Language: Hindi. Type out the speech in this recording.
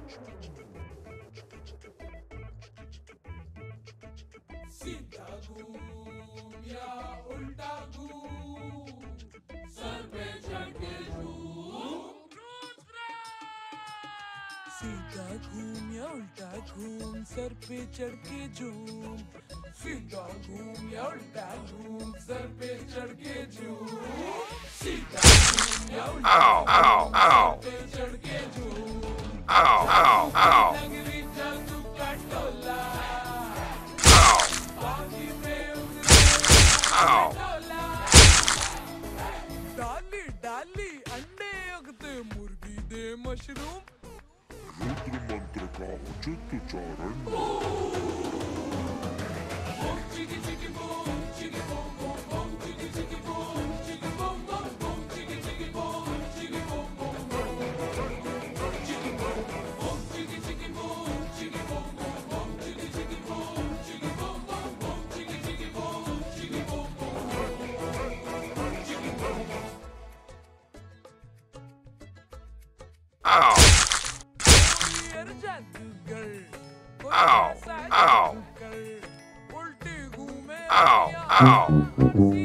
सीधा घूम या उल्टा घूम, सर पे चढ़ के झूम। सीधा घूम या उल्टा घूम, सर पे चढ़ के झूम। सीधा घूम या उल्टा घूम, सर पे चढ़ के झूम। सीधा घूम या उल्टा घूम, सर पे चढ़ के झूम। नगरी जादू का टोला, बागी में टोला। डाली डाली अंडे उगते, मुर्गी दे मशरूम। रुद्र मंत्र का उचित उच्चारण। Boom chiki chiki boom, chiki boom boom boom, chiki chiki boom, chiki boom boom boom, chiki chiki boom, chiki boom boom boom, chiki boom boom, chiki chiki boom, chiki boom boom boom, chiki chiki boom, chiki boom boom boom, chiki chiki boom, chiki boom boom, chiki boom. कोई जादूगर, कोई ऐसा जादूगर, उल्टी घूमे या